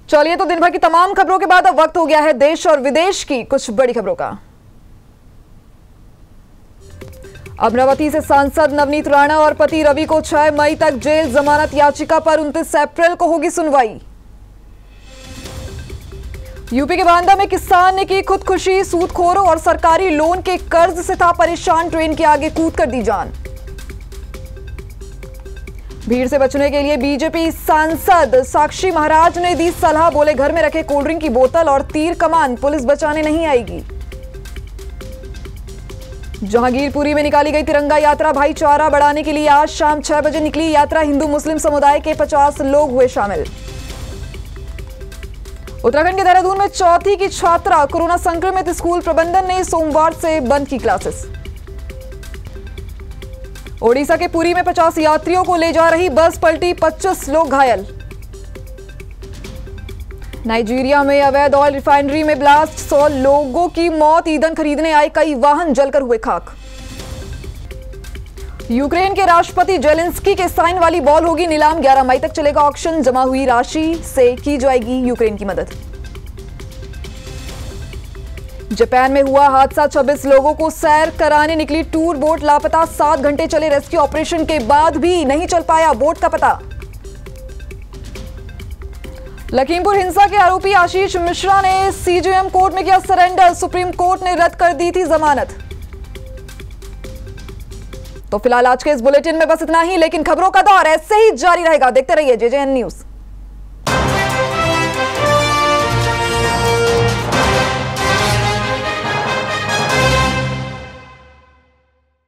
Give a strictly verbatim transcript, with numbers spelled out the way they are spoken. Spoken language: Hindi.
चलिए तो दिन भर की तमाम खबरों के बाद अब वक्त हो गया है देश और विदेश की कुछ बड़ी खबरों का। अमरावती से सांसद नवनीत राणा और पति रवि को छह मई तक जेल, जमानत याचिका पर उनतीस अप्रैल को होगी सुनवाई। यूपी के बांदा में किसान ने की खुदकुशी, सूदखोरों और सरकारी लोन के कर्ज से था परेशान, ट्रेन के आगे कूद कर दी जान। भीड़ से बचने के लिए बीजेपी सांसद साक्षी महाराज ने दी सलाह, बोले घर में रखे कोल्ड ड्रिंक की बोतल और तीर कमान पुलिस बचाने नहीं आएगी। जहांगीरपुरी में निकाली गई तिरंगा यात्रा भाईचारा बढ़ाने के लिए आज शाम छह बजे निकली यात्रा, हिंदू मुस्लिम समुदाय के पचास लोग हुए शामिल। उत्तराखंड के देहरादून में चौथी की छात्रा कोरोना संक्रमित, स्कूल प्रबंधन ने सोमवार से बंद की क्लासेस। ओडिशा के पुरी में पचास यात्रियों को ले जा रही बस पलटी, पच्चीस लोग घायल। नाइजीरिया में अवैध ऑयल रिफाइनरी में ब्लास्ट, सौ लोगों की मौत, ईंधन खरीदने आए कई वाहन जलकर हुए खाक। यूक्रेन के राष्ट्रपति जेलेंस्की के साइन वाली बॉल होगी नीलाम, ग्यारह मई तक चलेगा ऑक्शन, जमा हुई राशि से की जाएगी यूक्रेन की मदद। जापान में हुआ हादसा, छब्बीस लोगों को सैर कराने निकली टूर बोट लापता, सात घंटे चले रेस्क्यू ऑपरेशन के बाद भी नहीं चल पाया बोट का पता। लखीमपुर हिंसा के आरोपी आशीष मिश्रा ने सीजेएम कोर्ट में किया सरेंडर, सुप्रीम कोर्ट ने रद्द कर दी थी जमानत। तो फिलहाल आज के इस बुलेटिन में बस इतना ही, लेकिन खबरों का दौर ऐसे ही जारी रहेगा। देखते रहिए जेजेएन न्यूज।